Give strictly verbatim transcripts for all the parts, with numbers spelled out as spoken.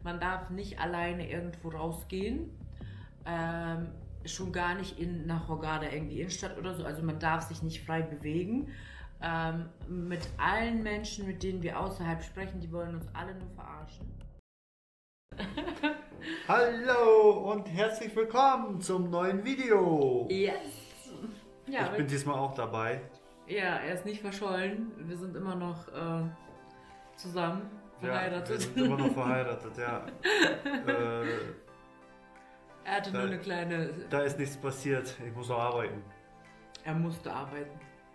Man darf nicht alleine irgendwo rausgehen. Ähm, schon gar nicht in, nach Hurghada, irgendwie Innenstadt oder so. Also man darf sich nicht frei bewegen. Ähm, mit allen Menschen, mit denen wir außerhalb sprechen, die wollen uns alle nur verarschen. Hallo und herzlich willkommen zum neuen Video. Yes! Ja, ich bin diesmal auch dabei. Ja, er ist nicht verschollen. Wir sind immer noch äh, zusammen, verheiratet. Ja, wir sind immer noch verheiratet, ja. äh, er hatte da, nur eine kleine... Da ist nichts passiert, ich muss noch arbeiten. Er musste arbeiten.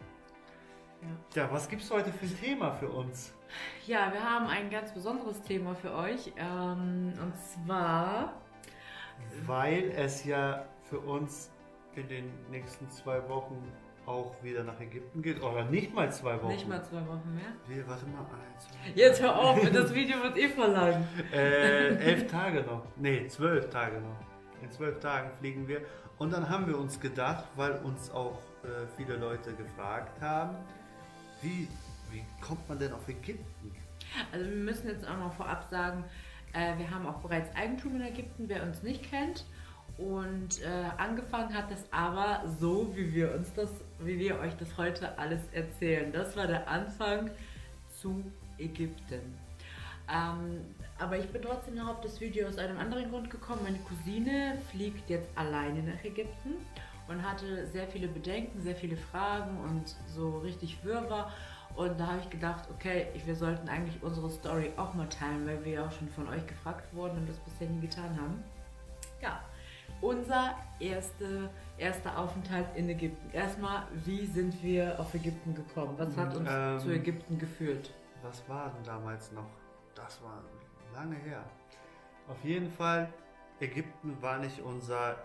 Ja. Ja, was gibt's heute für ein Thema für uns? Ja, wir haben ein ganz besonderes Thema für euch. Ähm, und zwar... Weil es ja für uns in den nächsten zwei Wochen auch wieder nach Ägypten geht. Oder nicht mal zwei Wochen. Nicht mal zwei Wochen mehr. Wir, warte mal. Eins, zwei, Jetzt hör auf, das Video wird eh verlangt. Äh, elf Tage noch. Nee, zwölf Tage noch. In zwölf Tagen fliegen wir. Und dann haben wir uns gedacht, weil uns auch äh, viele Leute gefragt haben, wie, wie kommt man denn auf Ägypten? Also wir müssen jetzt auch noch vorab sagen, äh, wir haben auch bereits Eigentum in Ägypten, wer uns nicht kennt. Und äh, angefangen hat es aber so, wie wir uns das, wie wir euch das heute alles erzählen. Das war der Anfang zu Ägypten. Ähm, aber ich bin trotzdem noch auf das Video aus einem anderen Grund gekommen. Meine Cousine fliegt jetzt alleine nach Ägypten und hatte sehr viele Bedenken, sehr viele Fragen und so richtig Wirrwarr. Und da habe ich gedacht, okay, wir sollten eigentlich unsere Story auch mal teilen, weil wir ja auch schon von euch gefragt wurden und das bisher nie getan haben. Ja. Unser erste, erster Aufenthalt in Ägypten. Erstmal, wie sind wir auf Ägypten gekommen? Was hat uns ähm, zu Ägypten geführt? Was war denn damals noch? Das war lange her. Auf jeden Fall, Ägypten war nicht unser,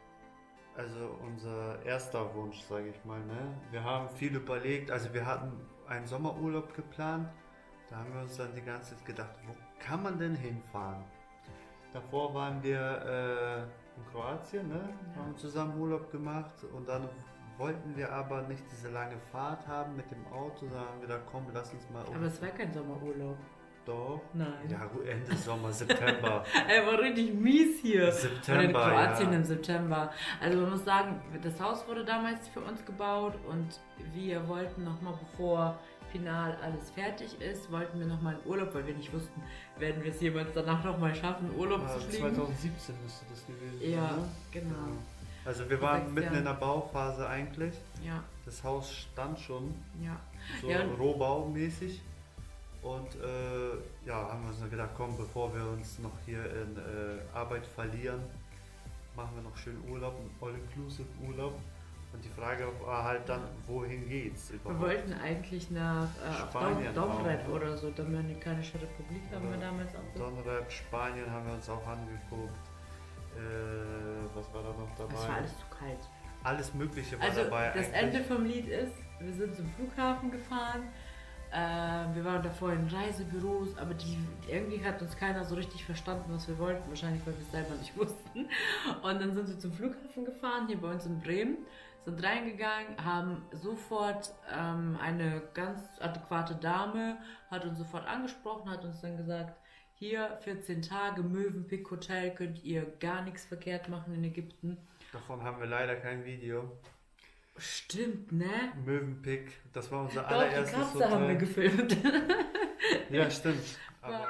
also unser erster Wunsch, sage ich mal. Ne? Wir haben viel überlegt, also wir hatten einen Sommerurlaub geplant. Da haben wir uns dann die ganze Zeit gedacht, wo kann man denn hinfahren? Davor waren wir äh, in Kroatien, ne? Ja. Haben zusammen Urlaub gemacht und dann wollten wir aber nicht diese lange Fahrt haben mit dem Auto, sondern haben wir gedacht, komm, lass uns mal... Um. Aber es war kein Sommerurlaub. Doch? Nein. Ja gut, Ende Sommer, September. Er war richtig mies hier. September, in Kroatien ja. Im September. Also man muss sagen, das Haus wurde damals für uns gebaut und wir wollten nochmal, bevor final alles fertig ist, wollten wir nochmal in Urlaub, weil wir nicht wussten, werden wir es jemals danach nochmal schaffen, Urlaub ja, zu fliegen. zwanzig siebzehn müsste das gewesen sein. Ja, ne? genau. Also wir waren mitten in der Bauphase eigentlich. Ja. Das Haus stand schon. Ja. So ja. rohbaumäßig. Und äh, ja, haben wir uns gedacht, komm, bevor wir uns noch hier in äh, Arbeit verlieren, machen wir noch schön Urlaub, einen All-Inclusive Urlaub. Und die Frage war halt dann, wohin geht's überhaupt? Wir wollten eigentlich nach äh, Spanien Domrep oder so, Dominikanische Republik haben wir damals auch. Domrep, Spanien haben wir uns auch angeguckt. Äh, was war da noch dabei? Es war alles zu kalt. Alles Mögliche war also dabei. Das eigentlich. Ende vom Lied ist, wir sind zum Flughafen gefahren. Äh, wir waren davor in Reisebüros, aber die, irgendwie hat uns keiner so richtig verstanden, was wir wollten. Wahrscheinlich, weil wir es selber nicht wussten. Und dann sind wir zum Flughafen gefahren, hier bei uns in Bremen. Sind reingegangen, haben sofort ähm, eine ganz adäquate Dame, hat uns sofort angesprochen, hat uns dann gesagt, hier vierzehn Tage, Mövenpick Hotel, könnt ihr gar nichts verkehrt machen in Ägypten. Davon haben wir leider kein Video. Stimmt, ne? Mövenpick, das war unser Doch, allererstes die Katze Hotel. haben wir gefilmt. Ja, stimmt. Aber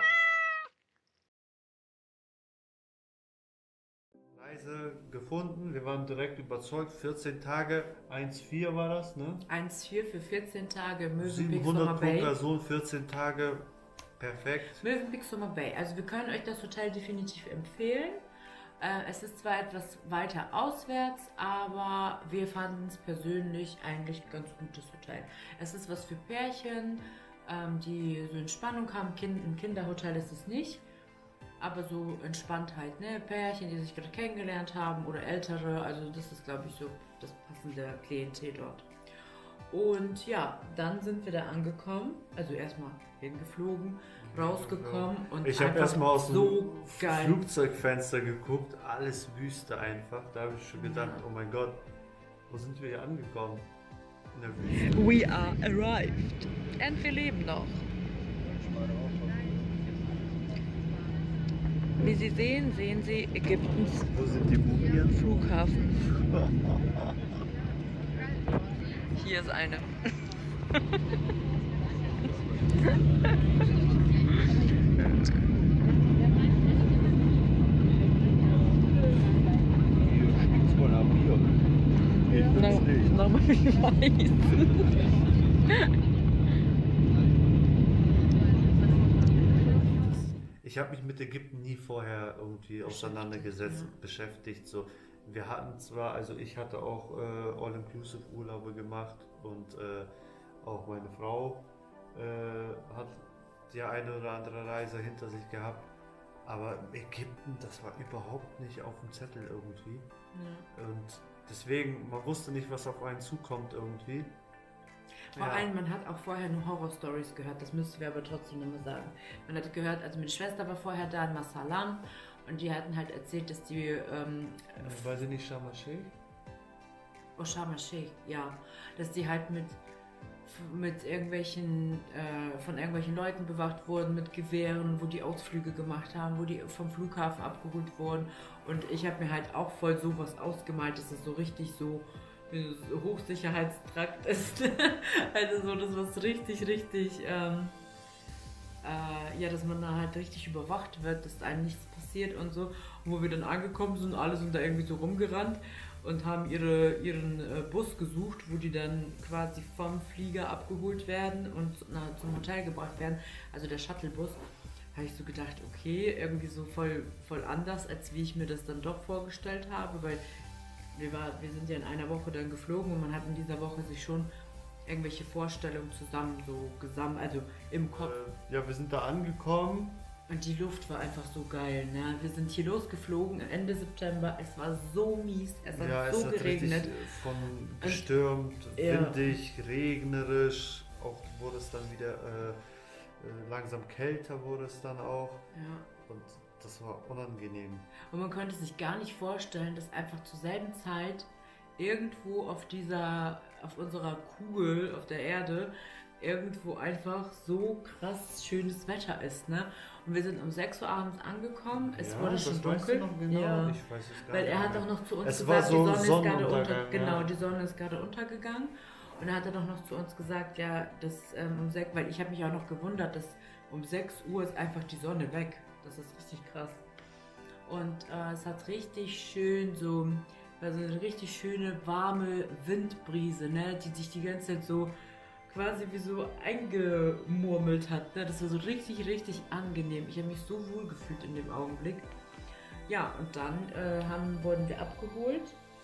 Reise gefunden, wir waren direkt überzeugt, vierzehn Tage, eins Komma vier war das, ne? eins Komma vier für vierzehn Tage, Mövenpick siebenhundert Summer pro Bay. Person, vierzehn Tage, perfekt. Mövenpick Summer Bay, also wir können euch das Hotel definitiv empfehlen. Äh, es ist zwar etwas weiter auswärts, aber wir fanden es persönlich eigentlich ein ganz gutes Hotel. Es ist was für Pärchen, ähm, die so Entspannung haben. Kind, ein Kinderhotel ist es nicht. Aber so Entspanntheit, ne? Pärchen, die sich gerade kennengelernt haben oder Ältere, also das ist, glaube ich, so das passende Klientel dort. Und ja, dann sind wir da angekommen, also erstmal hingeflogen, rausgekommen und ich habe erstmal aus so dem geil. Flugzeugfenster geguckt, alles Wüste einfach. Da habe ich schon gedacht, ja. Oh mein Gott, wo sind wir hier angekommen? In der Wüste. We are arrived. Und wir leben noch. Wie Sie sehen, sehen Sie Ägyptens Wo sind die Mumien? Flughafen. Hier ist eine. Hier schmeckt's wohl am Bier. Ich bin's nicht. Nochmal wie weiß. Ich habe mich mit Ägypten nie vorher irgendwie auseinandergesetzt, ja. beschäftigt. So, wir hatten zwar, also ich hatte auch äh, All-Inclusive-Urlaube gemacht und äh, auch meine Frau äh, hat die eine oder andere Reise hinter sich gehabt. Aber Ägypten, das war überhaupt nicht auf dem Zettel irgendwie. Ja. Und deswegen, man wusste nicht, was auf einen zukommt irgendwie. Vor ja. allem, man hat auch vorher nur Horror-Stories gehört, das müssten wir aber trotzdem nochmal sagen. Man hat gehört, also meine Schwester war vorher da in Masalam und die hatten halt erzählt, dass die... Ähm, War sie nicht Sharm el-Sheikh? Oh, Sharm el-Sheikh, ja. Dass die halt mit, mit irgendwelchen, äh, von irgendwelchen Leuten bewacht wurden, mit Gewehren, wo die Ausflüge gemacht haben, wo die vom Flughafen abgeholt wurden. Und ich habe mir halt auch voll sowas ausgemalt, dass das so richtig so... Hochsicherheitstrakt ist. Also so, das was richtig, richtig, ähm, äh, ja, dass man da halt richtig überwacht wird, dass einem nichts passiert und so. Und wo wir dann angekommen sind, alle sind da irgendwie so rumgerannt und haben ihre, ihren äh, Bus gesucht, wo die dann quasi vom Flieger abgeholt werden und na, zum Hotel gebracht werden. Also der Shuttlebus. Habe ich so gedacht, okay, irgendwie so voll, voll anders, als wie ich mir das dann doch vorgestellt habe, weil Wir, war, wir sind ja in einer Woche dann geflogen und man hat in dieser Woche sich schon irgendwelche Vorstellungen zusammen so gesammelt, also im Kopf. Äh, ja, wir sind da angekommen. Und die Luft war einfach so geil, ne? Wir sind hier losgeflogen Ende September, es war so mies, es hat ja, so es hat geregnet. Von gestürmt, und, windig, ja. regnerisch, auch wurde es dann wieder äh, langsam kälter wurde es dann auch. Ja. Und das war unangenehm. Und man konnte sich gar nicht vorstellen, dass einfach zur selben Zeit irgendwo auf dieser, auf unserer Kugel, auf der Erde, irgendwo einfach so krass schönes Wetter ist, ne? Und wir sind um sechs Uhr abends angekommen, es ja, wurde schon dunkel. Noch genau? Ja. Ich weiß es gar Weil nicht er hat mehr. auch noch zu uns es gesagt, war so die Sonne ist gerade unter, genau, ja. die Sonne ist gerade untergegangen. Und dann hat er doch noch zu uns gesagt, ja, dass ähm, um sechs, weil ich habe mich auch noch gewundert, dass um sechs Uhr ist einfach die Sonne weg. Das ist richtig krass. Und äh, es hat richtig schön so, also eine richtig schöne warme Windbrise, ne, die sich die ganze Zeit so quasi wie so eingemurmelt hat. Ne? Das war so richtig, richtig angenehm. Ich habe mich so wohl gefühlt in dem Augenblick. Ja, und dann äh, haben, wurden wir abgeholt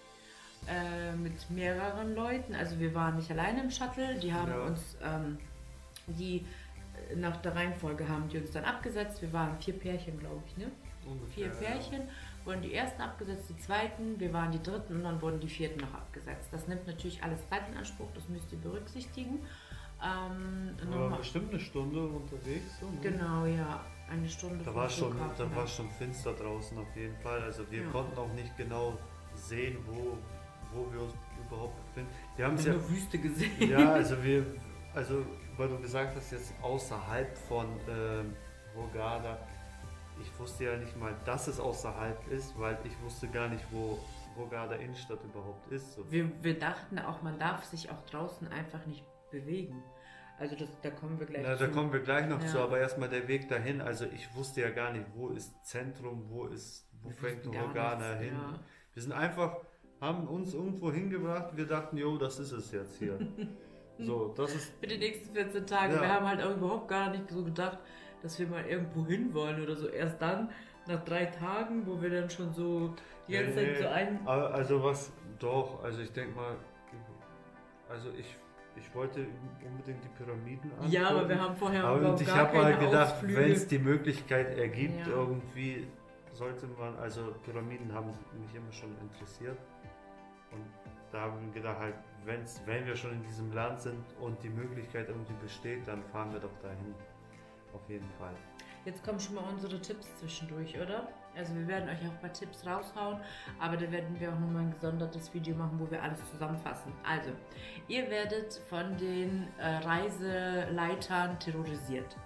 äh, mit mehreren Leuten. Also wir waren nicht alleine im Shuttle. Die haben ja. uns, ähm, die nach der Reihenfolge haben die uns dann abgesetzt. Wir waren vier Pärchen, glaube ich, ne? Ungefähr, vier Pärchen, ja. Wurden die ersten abgesetzt, die zweiten, wir waren die dritten und dann wurden die vierten noch abgesetzt. Das nimmt natürlich alles Zeit in Anspruch, das müsst ihr berücksichtigen. Ähm, war bestimmt eine Stunde unterwegs. So, ne? Genau, ja, eine Stunde. Da war schon, da ja. war schon finster draußen auf jeden Fall. Also wir ja. konnten auch nicht genau sehen, wo, wo wir uns überhaupt befinden. Wir haben ja ja nur Wüste gesehen. Ja, also wir, also weil du gesagt hast jetzt außerhalb von ähm, Hurghada. Ich wusste ja nicht mal, dass es außerhalb ist, weil ich wusste gar nicht, wo Hurghada Innenstadt überhaupt ist. So. Wir, wir dachten auch, man darf sich auch draußen einfach nicht bewegen. Also das, da kommen wir gleich Na, zu. Da kommen wir gleich noch ja. zu, aber erstmal der Weg dahin. Also ich wusste ja gar nicht, wo ist Zentrum, wo ist, wo wir fängt Hurghada hin. Ja. Wir sind einfach, haben uns irgendwo hingebracht, wir dachten, jo, das ist es jetzt hier. So, das ist... Für die nächsten vierzehn Tage. Ja. Wir haben halt auch überhaupt gar nicht so gedacht, dass wir mal irgendwo hin wollen oder so. Erst dann, nach drei Tagen, wo wir dann schon so die ganze nee, Zeit so ein... Also was, doch, also ich denke mal, also ich, ich wollte unbedingt die Pyramiden anschauen. Ja, aber wir haben vorher aber überhaupt ich gar habe mal gedacht, wenn es Ausflüge. die Möglichkeit ergibt, Ja. irgendwie sollte man, also Pyramiden haben mich immer schon interessiert. Und da haben wir gedacht, halt, wenn's, wenn wir schon in diesem Land sind und die Möglichkeit irgendwie besteht, dann fahren wir doch dahin. Auf jeden Fall. Jetzt kommen schon mal unsere Tipps zwischendurch, oder? Also wir werden euch auch ein paar Tipps raushauen, aber da werden wir auch nochmal ein gesondertes Video machen, wo wir alles zusammenfassen. Also, ihr werdet von den äh, Reiseleitern terrorisiert.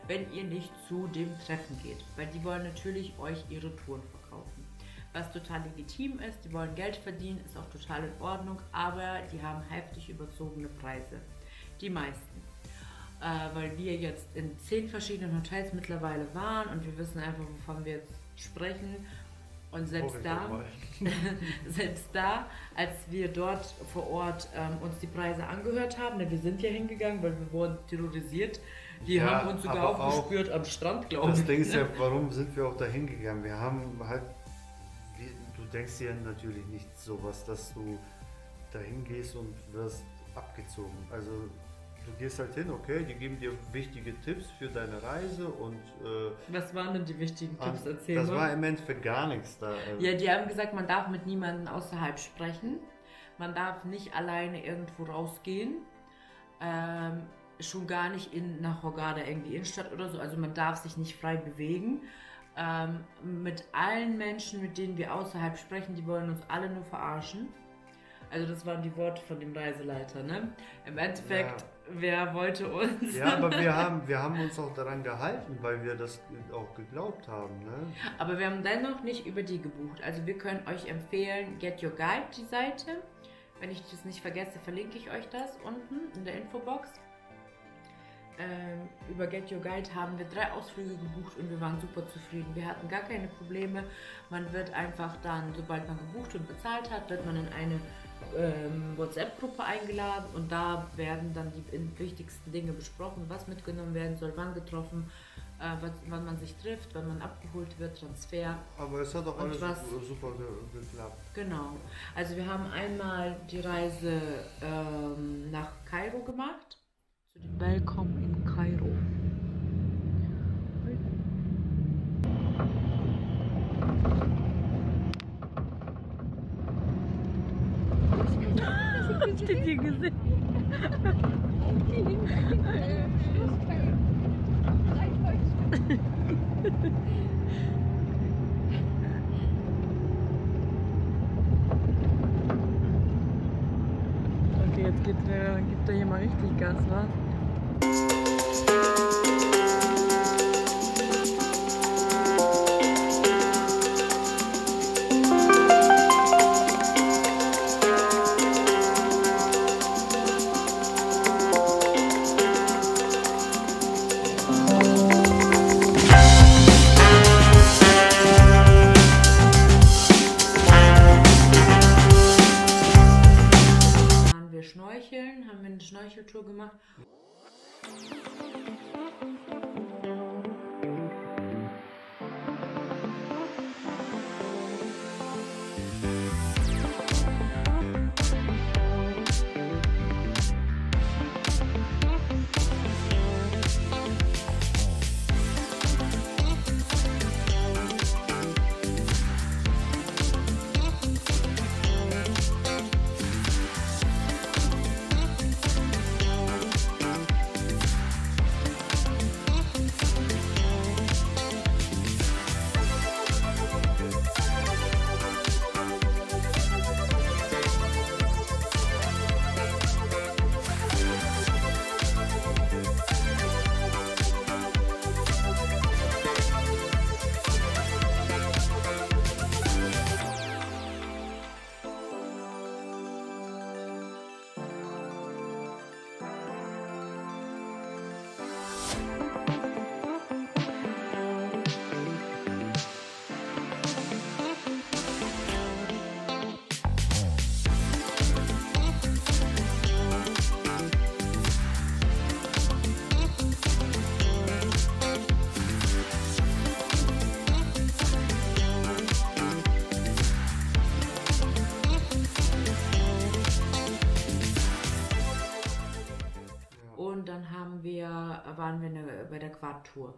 wenn ihr nicht zu dem Treffen geht. Weil die wollen natürlich euch ihre Touren verkaufen. Was total legitim ist, die wollen Geld verdienen, ist auch total in Ordnung, aber die haben heftig überzogene Preise. Die meisten. Äh, weil wir jetzt in zehn verschiedenen Hotels mittlerweile waren und wir wissen einfach, wovon wir jetzt sprechen. Und selbst Oh, da, selbst da, als wir dort vor Ort ähm, uns die Preise angehört haben, ne, wir sind ja hingegangen, weil wir wurden terrorisiert, die Ja, haben uns sogar aber aufgespürt am Strand, glaube ich. Das Ding ist ja, warum sind wir auch da hingegangen? Wir haben halt, wir, du denkst dir natürlich nicht sowas, dass du dahin gehst und wirst abgezogen. Also du gehst halt hin, okay, die geben dir wichtige Tipps für deine Reise und äh, Was waren denn die wichtigen an, Tipps? Erzähl das mal. war im Endeffekt gar nichts da. Also. Ja, die haben gesagt, man darf mit niemandem außerhalb sprechen. Man darf nicht alleine irgendwo rausgehen. Ähm, schon gar nicht in, nach Hurghada, irgendwie Innenstadt oder so. Also man darf sich nicht frei bewegen. Ähm, mit allen Menschen, mit denen wir außerhalb sprechen, die wollen uns alle nur verarschen. Also das waren die Worte von dem Reiseleiter, ne? Im Endeffekt, ja. Wer wollte uns? Ja, aber wir haben, wir haben uns auch daran gehalten, weil wir das auch geglaubt haben, ne? Aber wir haben dennoch nicht über die gebucht. Also wir können euch empfehlen, Get Your Guide, die Seite. Wenn ich das nicht vergesse, verlinke ich euch das unten in der Infobox. Ähm, über Get Your Guide haben wir drei Ausflüge gebucht und wir waren super zufrieden. Wir hatten gar keine Probleme. Man wird einfach dann, sobald man gebucht und bezahlt hat, wird man in eine ähm, WhatsApp-Gruppe eingeladen und da werden dann die wichtigsten Dinge besprochen, was mitgenommen werden soll, wann getroffen, äh, was, wann man sich trifft, wann man abgeholt wird, Transfer. Aber es hat auch alles was, super ge geklappt. Genau. Also wir haben einmal die Reise ähm, nach Kairo gemacht. Willkommen in Kairo. Habt ihr die gesehen? Okay, jetzt geht, äh, gibt er hier mal richtig Gas, wa? Schnorcheln, haben wir eine Schnorcheltour gemacht. Und dann haben wir, waren wir eine, bei der Quad-Tour.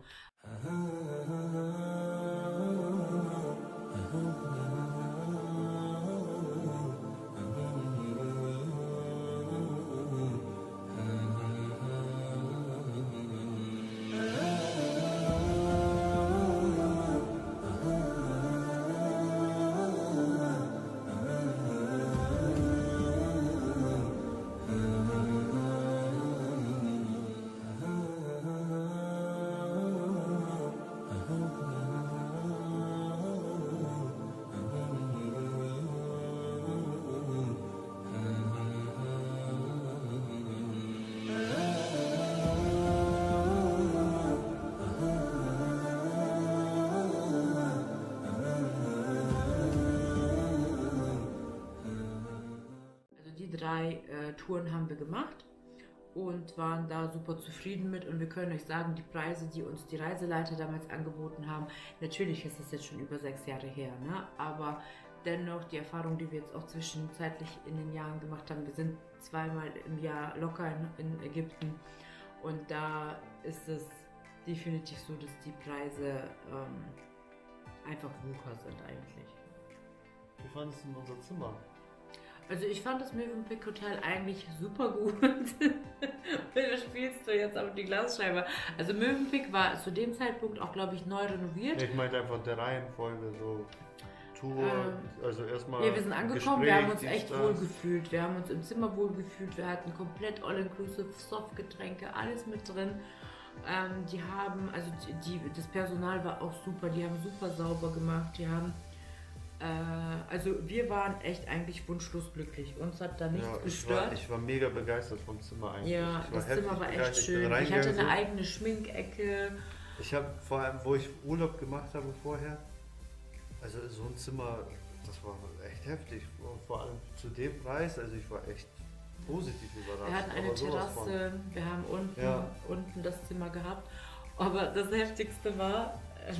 Touren haben wir gemacht und waren da super zufrieden mit. Und wir können euch sagen, die Preise, die uns die Reiseleiter damals angeboten haben, natürlich ist es jetzt schon über sechs Jahre her, ne? Aber dennoch die Erfahrung, die wir jetzt auch zwischenzeitlich in den Jahren gemacht haben, wir sind zweimal im Jahr locker in, in Ägypten und da ist es definitiv so, dass die Preise ähm, einfach Wucher sind eigentlich. Wie fandest du denn unser Zimmer? Also ich fand das Mövenpick Hotel eigentlich super gut. Da spielst du jetzt auf die Glasscheibe. Also Mövenpick war zu dem Zeitpunkt auch, glaube ich, neu renoviert. Ich meinte einfach der Reihenfolge, so Tour, Ähm, also erstmal. Ja, wir sind angekommen, Gespräch, wir haben uns dies, echt das. wohl gefühlt. Wir haben uns im Zimmer wohl gefühlt. Wir hatten komplett all-inclusive Softgetränke, alles mit drin. Ähm, die haben, also die, die, das Personal war auch super, die haben super sauber gemacht. Die haben, äh, also wir waren echt eigentlich wunschlos glücklich. Uns hat da nichts Ja, ich gestört. war, ich war mega begeistert vom Zimmer eigentlich. Ja, ich war das heftig Zimmer war echt begeistert. schön. bin Ich hatte reingegangen, eine eigene Schminkecke. Ich habe vor allem, wo ich Urlaub gemacht habe vorher, also so ein Zimmer, das war echt heftig. Und vor allem zu dem Preis, also ich war echt positiv überrascht. Wir hatten eine aber sowas Terrasse, wir haben unten, Ja. unten das Zimmer gehabt. Aber das Heftigste war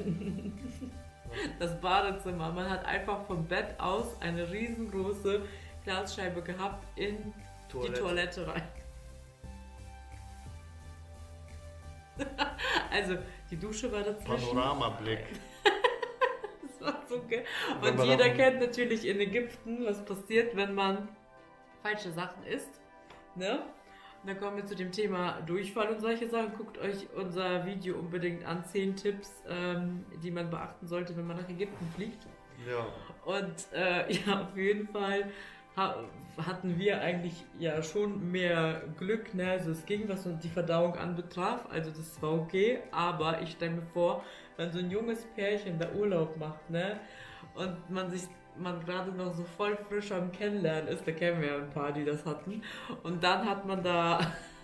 das Badezimmer. Man hat einfach vom Bett aus eine riesengroße Glasscheibe gehabt in Toilette. die Toilette rein. Also die Dusche war dazwischen. Panoramablick. Das war so geil. Wenn Und man jeder auf- kennt natürlich in Ägypten, was passiert, wenn man falsche Sachen isst. Ne? Und dann kommen wir zu dem Thema Durchfall und solche Sachen. Guckt euch unser Video unbedingt an. zehn Tipps, ähm, die man beachten sollte, wenn man nach Ägypten fliegt. Ja. Und äh, ja, auf jeden Fall ha hatten wir eigentlich ja schon mehr Glück, ne? Also es ging, was die Verdauung anbetraf, also das war okay, aber ich stelle mir vor, wenn so ein junges Pärchen da Urlaub macht, ne? Und man sich man gerade noch so voll frisch am Kennenlernen ist, da kennen wir ja ein paar, die das hatten, und dann hat man da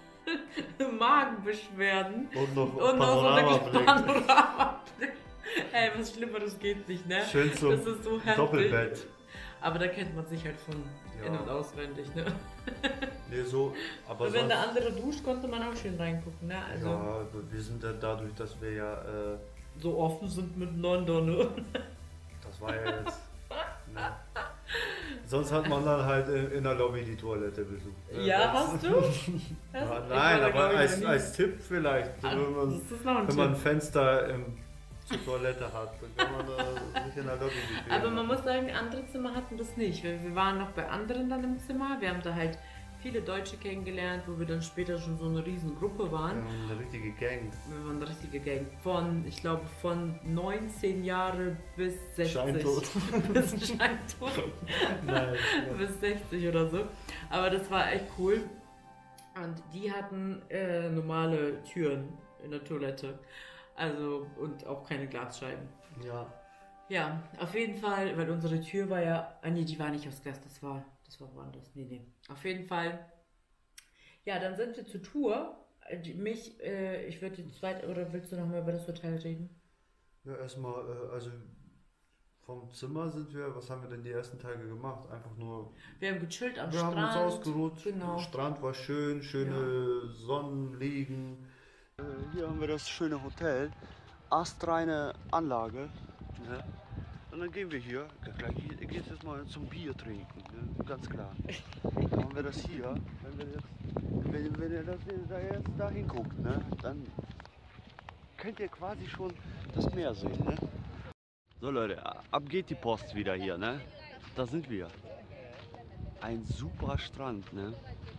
Magenbeschwerden Und noch und noch so eine Panoramablick. Panoramablick. Ey, was Schlimmeres geht nicht, ne? Schön zum Das ist so heftig. Doppelbett. Aber da kennt man sich halt von Ja. in- und auswendig, ne? Nee, so, aber Und wenn sonst, der andere duscht, konnte man auch schön reingucken, ne? Also ja, wir sind ja dadurch, dass wir ja, äh, so offen sind miteinander, ne? das war ja jetzt, ne. Sonst hat man dann halt in, in der Lobby die Toilette besucht. ne. Ja, Das- hast du? Ja, Hast- ich war nein, da, aber glaub ich, als, noch nie. als Tipp vielleicht, Ah, wenn man, das ist noch ein wenn man ein Tipp. Fenster im, zur Toilette hat, dann kann man da sich in der Lobby bequem Aber man machen. muss sagen, andere Zimmer hatten das nicht. Wir, wir waren noch bei anderen dann im Zimmer. Wir haben da halt viele Deutsche kennengelernt, wo wir dann später schon so eine riesen Gruppe waren. Ja, eine richtige Gang. Wir waren eine richtige Gang. Von, ich glaube, von neunzehn Jahre bis sechzig. Scheintot. bis Scheintot. Nein, bis sechzig oder so. Aber das war echt cool. Und die hatten äh, normale Türen in der Toilette. Also, und auch keine Glasscheiben. ja. Ja, auf jeden Fall, weil unsere Tür war ja. Ah nee, die war nicht aus Glas, das war. Das war woanders. Nee, nee. Auf jeden Fall. Ja, dann sind wir zur Tour. Die- Mich, äh, ich würde jetzt weiter. Oder willst du noch mal über das Hotel reden? Ja, erstmal, äh, also vom Zimmer sind wir, was haben wir denn die ersten Tage gemacht? Einfach nur, Wir haben gechillt am wir Strand. haben uns ausgeruht. Genau. Strand war schön, schöne Sonnenliegen. Äh, hier haben wir das schöne Hotel, astreine Anlage. Ne? Und dann gehen wir hier, gleich geht es jetzt mal zum Bier trinken, ne? Ganz klar. Dann haben wir das hier, wenn, wir jetzt, wenn, wenn ihr das da jetzt da hinguckt, ne? Dann könnt ihr quasi schon das Meer sehen. Ne? So Leute, ab geht die Post wieder hier, ne? Da sind wir. Ein super Strand, ne?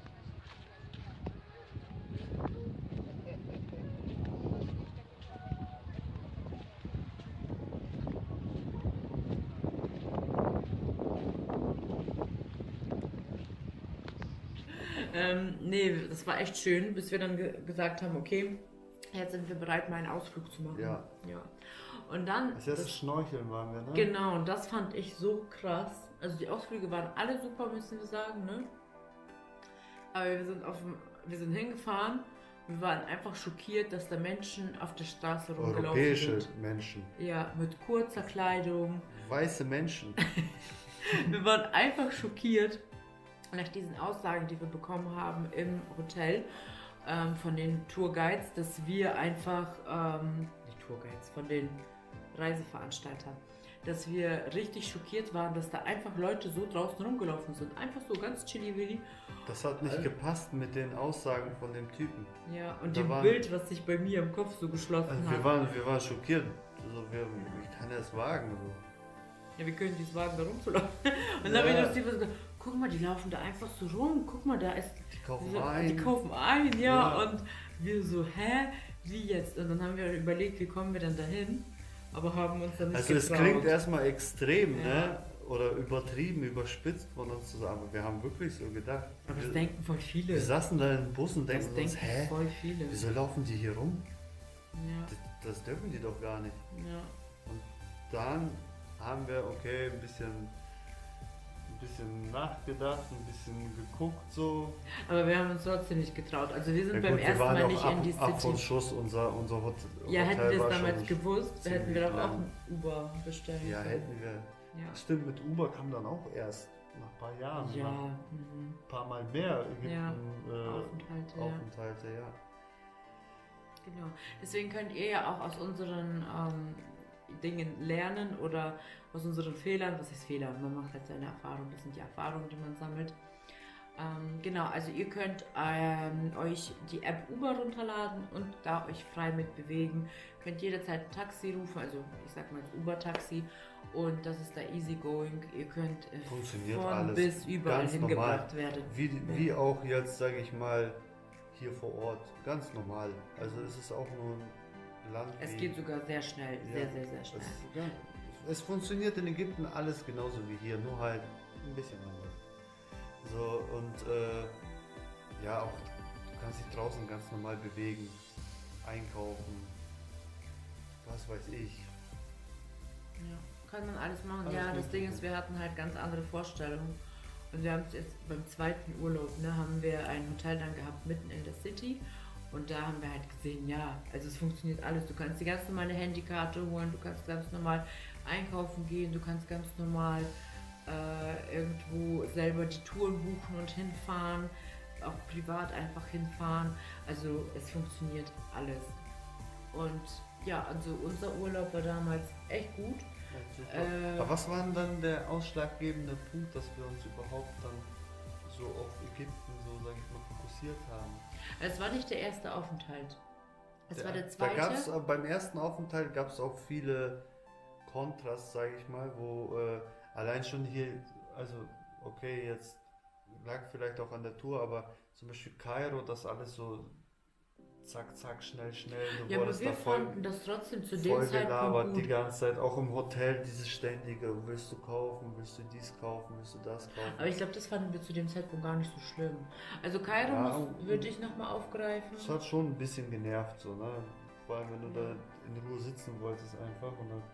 Ähm, nee, das war echt schön, bis wir dann ge gesagt haben, okay, jetzt sind wir bereit, mal einen Ausflug zu machen. Ja. Ja. Und dann. Als erstes das- Schnorcheln waren wir, ne? Genau, und das fand ich so krass. Also die Ausflüge waren alle super, müssen wir sagen, ne? Aber wir sind auf dem, wir sind hingefahren und wir waren einfach schockiert, dass da Menschen auf der Straße rumgelaufen Europäische sind. Menschen. Ja, mit kurzer Kleidung. Weiße Menschen. Wir waren einfach schockiert, nach diesen Aussagen, die wir bekommen haben im Hotel ähm, von den Tourguides, dass wir einfach, ähm, nicht Tourguides, von den Reiseveranstaltern, dass wir richtig schockiert waren, dass da einfach Leute so draußen rumgelaufen sind. Einfach so ganz chilly-willy. Das hat nicht äh, gepasst mit den Aussagen von dem Typen. Ja, und da dem waren, Bild, was sich bei mir im Kopf so geschlossen also hat. Wir waren, wir waren schockiert. Also wir, ich kann es wagen. So. Ja, wir können dies wagen, da rumzulaufen. Und dann ja. habe ich noch die gesagt, guck mal, die laufen da einfach so rum. Guck mal, da ist... Die kaufen so, ein. Die kaufen ein, ja. ja. Und wir so, hä? Wie jetzt? Und dann haben wir überlegt, wie kommen wir denn dahin? Aber haben uns dann nicht Also getraut. Es klingt erstmal extrem, ja. ne? Oder übertrieben, überspitzt von uns zu sagen. Aber wir haben wirklich so gedacht. Aber das wir, denken voll viele. Wir saßen da im Bus und denken das uns, hä? Voll viele. Wieso laufen die hier rum? Ja. Das, das dürfen die doch gar nicht. Ja. Und dann haben wir, okay, ein bisschen, ein bisschen nachgedacht, ein bisschen geguckt so. Aber wir haben uns trotzdem nicht getraut. Also wir sind ja, beim gut, ersten Mal nicht ab, in die City. Ab von Schuss, unser, unser Hotel. Ja, Hotel hätten wir es war damals gewusst, hätten wir doch auch lang. ein Uber bestellen Ja, können. hätten wir. Ja. Stimmt, mit Uber kam dann auch erst nach ein paar Jahren. Ja. Mhm. Ein paar Mal mehr Ägypten, ja. äh, Aufenthalte, Aufenthalte ja. ja. Genau. Deswegen könnt ihr ja auch aus unseren ähm, Dingen lernen oder aus unseren Fehlern, was ist Fehler? Man macht halt seine Erfahrung, das sind die Erfahrungen, die man sammelt. Ähm, genau, also ihr könnt ähm, euch die App Uber runterladen und da euch frei mit bewegen. Könnt jederzeit ein Taxi rufen, also ich sag mal das Uber-Taxi, und das ist da easy going. Ihr könnt äh, Funktioniert von alles bis überall ganz hingebracht normal. werden. Wie, wie auch jetzt, sage ich mal, hier vor Ort, ganz normal. Also es ist auch nur ein Land. Es wie, geht sogar sehr schnell, ja, sehr, sehr, sehr schnell. Es, ja, es funktioniert in Ägypten alles genauso wie hier, nur halt ein bisschen anders. So und äh, ja, auch du kannst dich draußen ganz normal bewegen, einkaufen, was weiß ich. Ja, kann man alles machen. Alles ja, das gut. Ding ist, wir hatten halt ganz andere Vorstellungen. Und wir haben es jetzt beim zweiten Urlaub, ne, haben wir ein Hotel dann gehabt mitten in der City. Und da haben wir halt gesehen, ja, also es funktioniert alles. Du kannst die ganz normale Handykarte holen, du kannst ganz normal einkaufen gehen, du kannst ganz normal äh, irgendwo selber die Touren buchen und hinfahren, auch privat einfach hinfahren. Also es funktioniert alles. Und ja, also unser Urlaub war damals echt gut. Ja, äh, Aber was war denn dann der ausschlaggebende Punkt, dass wir uns überhaupt dann so auf Ägypten, so sag ich mal, fokussiert haben? Es war nicht der erste Aufenthalt. Es der, war der zweite. Da gab's, beim ersten Aufenthalt gab es auch viele Kontrast, sage ich mal, wo äh, allein schon hier, also okay, jetzt lag vielleicht auch an der Tour, aber zum Beispiel Kairo, das alles so zack, zack, schnell, schnell. Du ja, aber wir da voll, fanden das trotzdem zu dem Zeitpunkt gut. Die ganze Zeit, auch im Hotel, dieses ständige, willst du kaufen, willst du dies kaufen, willst du das kaufen. Aber ich glaube, das fanden wir zu dem Zeitpunkt gar nicht so schlimm. Also Kairo ja, würde ich nochmal aufgreifen. Das hat schon ein bisschen genervt, so, ne? Vor allem, wenn du ja. da in Ruhe sitzen wolltest einfach und dann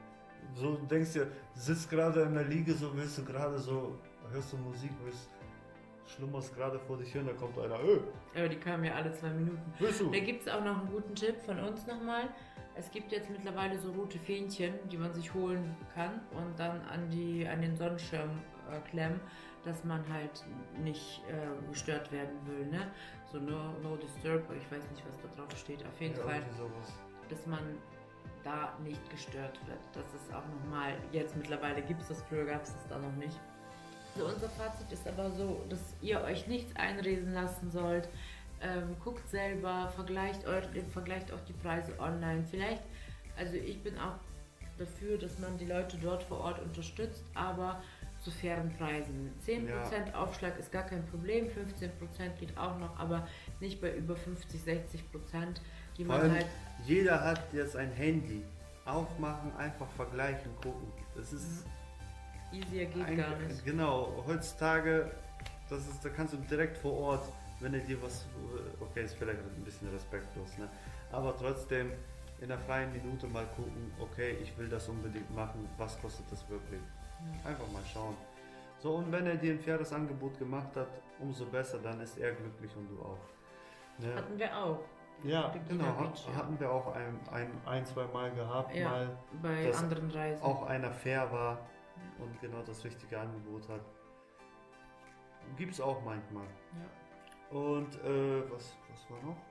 so denkst du, du sitzt gerade in der Liege, so willst du gerade so, hörst du Musik, willst schlummerst gerade vor dich hin, da kommt einer, öh. Aber die kamen ja alle zwei Minuten. Willst du? Da gibt es auch noch einen guten Tipp von uns nochmal. Es gibt jetzt mittlerweile so rote Fähnchen, die man sich holen kann und dann an, die, an den Sonnenschirm äh, klemmen, dass man halt nicht äh, gestört werden will. Ne? So no, no disturb, ich weiß nicht, was da drauf steht. Auf jeden ja, Fall, sowas. Dass man da nicht gestört wird. Das ist auch nochmal, jetzt mittlerweile gibt es das, früher gab es das da noch nicht. Also unser Fazit ist aber so, dass ihr euch nichts einreden lassen sollt. Ähm, guckt selber, vergleicht, eure, vergleicht auch die Preise online. Vielleicht, also ich bin auch dafür, dass man die Leute dort vor Ort unterstützt, aber zu fairen Preisen. zehn Prozent ja. Aufschlag ist gar kein Problem, fünfzehn Prozent geht auch noch, aber nicht bei über fünfzig, sechzig Prozent, die man halt... Jeder hat jetzt ein Handy. Aufmachen, einfach vergleichen, gucken. Das ist... Easier geht ein, gar nicht. Genau, heutzutage, das ist, da kannst du direkt vor Ort, wenn du dir was, okay, ist vielleicht ein bisschen respektlos, ne? Aber trotzdem in der freien Minute mal gucken, okay, ich will das unbedingt machen, was kostet das wirklich? Ja. Einfach mal schauen. So, und wenn er dir ein faires Angebot gemacht hat, umso besser, dann ist er glücklich und du auch. Ne? Hatten wir auch. Ja, genau, Beach, ja. hatten wir auch ein, ein, ein zwei Mal gehabt, ja, mal, bei dass anderen Reisen. Auch einer fair war und genau das richtige Angebot hat. gibt es auch manchmal. Ja. Und äh, was, was war noch?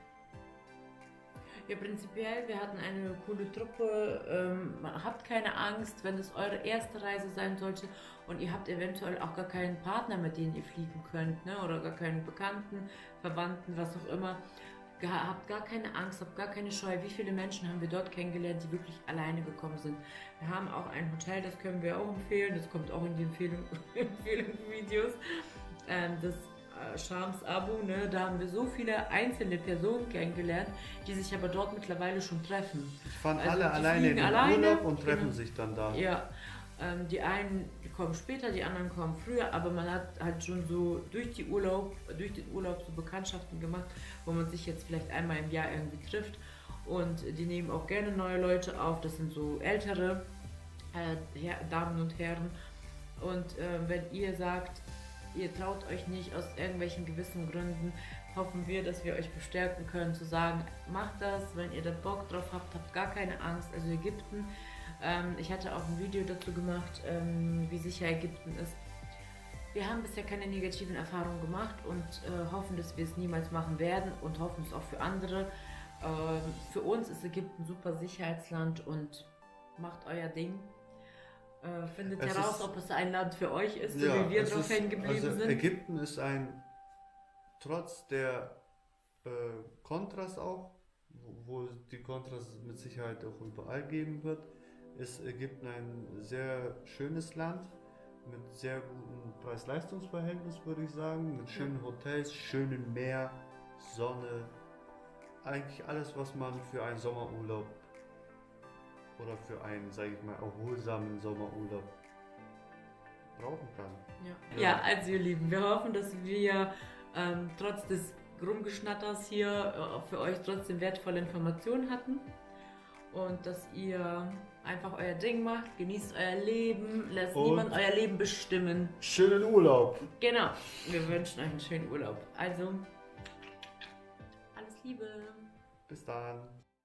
Ja, prinzipiell, wir hatten eine coole Truppe. Ähm, habt keine Angst, wenn es eure erste Reise sein sollte und ihr habt eventuell auch gar keinen Partner, mit dem ihr fliegen könnt, ne? Oder gar keinen Bekannten, Verwandten, was auch immer. Ge habt gar keine Angst, habt gar keine Scheu. Wie viele Menschen haben wir dort kennengelernt, die wirklich alleine gekommen sind? Wir haben auch ein Hotel, das können wir auch empfehlen. Das kommt auch in die Empfehlung, Empfehlungsvideos. Ähm, das Shams Abu, ne, da haben wir so viele einzelne Personen kennengelernt, die sich aber dort mittlerweile schon treffen. Die fahren also alle alleine in den alleine, Urlaub und treffen genau. sich dann da. Ja, ähm, die einen kommen später, die anderen kommen früher, aber man hat halt schon so durch, die Urlaub, durch den Urlaub so Bekanntschaften gemacht, wo man sich jetzt vielleicht einmal im Jahr irgendwie trifft und die nehmen auch gerne neue Leute auf, das sind so ältere äh, Her Damen und Herren und äh, wenn ihr sagt, ihr traut euch nicht aus irgendwelchen gewissen Gründen, hoffen wir, dass wir euch bestärken können, zu sagen, macht das, wenn ihr da Bock drauf habt, habt gar keine Angst. Also Ägypten, ähm, ich hatte auch ein Video dazu gemacht, ähm, wie sicher Ägypten ist. Wir haben bisher keine negativen Erfahrungen gemacht und äh, hoffen, dass wir es niemals machen werden und hoffen es auch für andere. Äh, für uns ist Ägypten ein super Sicherheitsland und macht euer Ding. Äh, findet es heraus, ist, ob es ein Land für euch ist, so ja, wie wir drauf ist, hängen geblieben also sind. Ägypten ist ein, trotz der äh, Kontras auch, wo, wo die Kontras mit Sicherheit auch überall geben wird, ist Ägypten ein sehr schönes Land mit sehr gutem Preis-Leistungs-Verhältnis, würde ich sagen, mit schönen Hotels, schönem Meer, Sonne, eigentlich alles, was man für einen Sommerurlaub oder für einen, sage ich mal, erholsamen Sommerurlaub brauchen kann. Ja. Ja, also ihr Lieben, wir hoffen, dass wir ähm, trotz des Rumgeschnatters hier äh, für euch trotzdem wertvolle Informationen hatten und dass ihr einfach euer Ding macht, genießt euer Leben, lasst und niemand euer Leben bestimmen. Schönen Urlaub! Genau, wir wünschen euch einen schönen Urlaub. Also, alles Liebe! Bis dann!